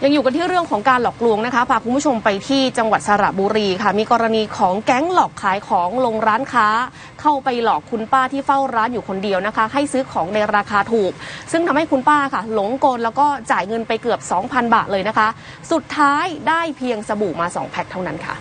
ยังอยู่กันที่เรื่องของการหลอกลวงนะคะพาคุณผู้ชมไปที่จังหวัดสระบุรีค่ะมีกรณีของแก๊งหลอกขายของลงร้านค้าเข้าไปหลอกคุณป้าที่เฝ้าร้านอยู่คนเดียวนะคะให้ซื้อของในราคาถูกซึ่งทำให้คุณป้าค่ะหลงกลแล้วก็จ่ายเงินไปเกือบ 2,000 บาทเลยนะคะสุดท้ายได้เพียงสบู่มา2แพ็คเท่านั้นค่ะ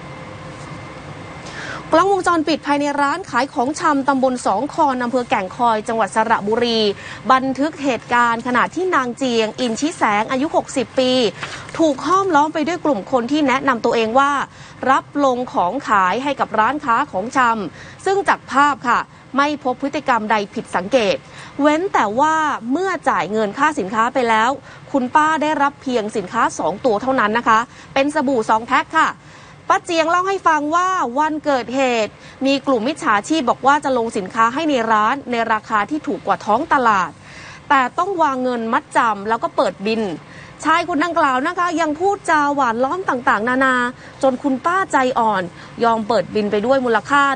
กล้องวงจรปิดภายในร้านขายของชำตำบลสองคอนอำเภอแก่งคอยจังหวัดสระบุรีบันทึกเหตุการณ์ขณะที่นางเจียงอินชิแสงอายุ60ปีถูกห้อมล้อมไปด้วยกลุ่มคนที่แนะนำตัวเองว่ารับลงของขายให้กับร้านค้าของชำซึ่งจากภาพค่ะไม่พบพฤติกรรมใดผิดสังเกตเว้นแต่ว่าเมื่อจ่ายเงินค่าสินค้าไปแล้วคุณป้าได้รับเพียงสินค้า2ตัวเท่านั้นนะคะเป็นสบู่2แพ็คค่ะป้าเจียงเล่าให้ฟังว่าวันเกิดเหตุมีกลุ่มมิจฉาชีพบอกว่าจะลงสินค้าให้ในร้านในราคาที่ถูกกว่าท้องตลาดแต่ต้องวางเงินมัดจำแล้วก็เปิดบินชายคนดังกล่าวนะคะยังพูดจาหวานล้อมต่างๆนานาจนคุณป้าใจอ่อนยอมเปิดบินไปด้วยมูลค่า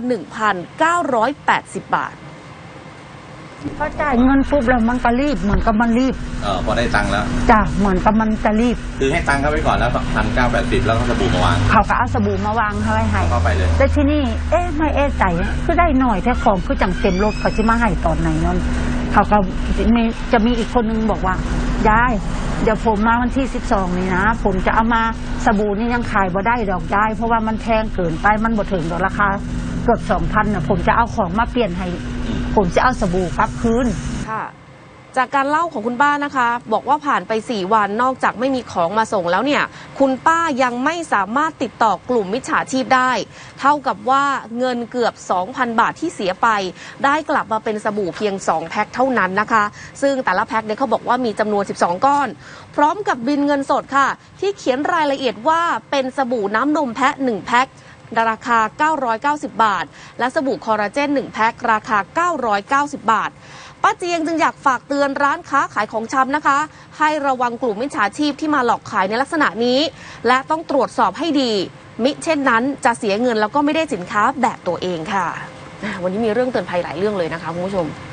1,980 บาทพอจ่ายเงินปุ๊บแล้วมันก็รีบเหมือนกับมันรีบพอได้ตังค์แล้วจ้ะเหมือนกับมันจะรีบคือให้ตังค์เขาไปก่อนแล้ว1,980แล้วก็สบู่มาวางเขาก็เอาสบู่มาวางให้เข้าไปเลยแต่ที่นี่ไม่ใจคือได้หน่อยแค่ของคือจังเต็มรถเขาจะมาให้ตอนไหนนั่นเขาก็จะมีอีกคนนึงบอกว่ายายเดี๋ยวผมมาวันที่12นี่นะผมจะเอามาสบู่นี่ยังขายบ่ได้ดอกยายเพราะว่ามันแพงเกินไปมันบ่ถึงดอกราคาเกือบ 2,000นะผมจะเอาของมาเปลี่ยนให้ผมจะเอาสบู่กลับคืนค่ะจากการเล่าของคุณป้านะคะบอกว่าผ่านไป4วันนอกจากไม่มีของมาส่งแล้วเนี่ยคุณป้ายังไม่สามารถติดต่อกลุ่มมิจฉาชีพได้เท่ากับว่าเงินเกือบ 2,000 บาทที่เสียไปได้กลับมาเป็นสบู่เพียง2แพ็คเท่านั้นนะคะซึ่งแต่ละแพ็คเนี่ยเขาบอกว่ามีจำนวน12ก้อนพร้อมกับบินเงินสดค่ะที่เขียนรายละเอียดว่าเป็นสบู่น้ำนมแพะ1แพ็คราคา990 บาทและสบู่คอลลาเจน1แพ็คราคา990 บาทป้าเจียงจึงอยากฝากเตือนร้านค้าขายของชำนะคะให้ระวังกลุ่มมิจฉาชีพที่มาหลอกขายในลักษณะนี้และต้องตรวจสอบให้ดีมิเช่นนั้นจะเสียเงินแล้วก็ไม่ได้สินค้าแบบตัวเองค่ะวันนี้มีเรื่องเตือนภัยหลายเรื่องเลยนะคะคุณผู้ชม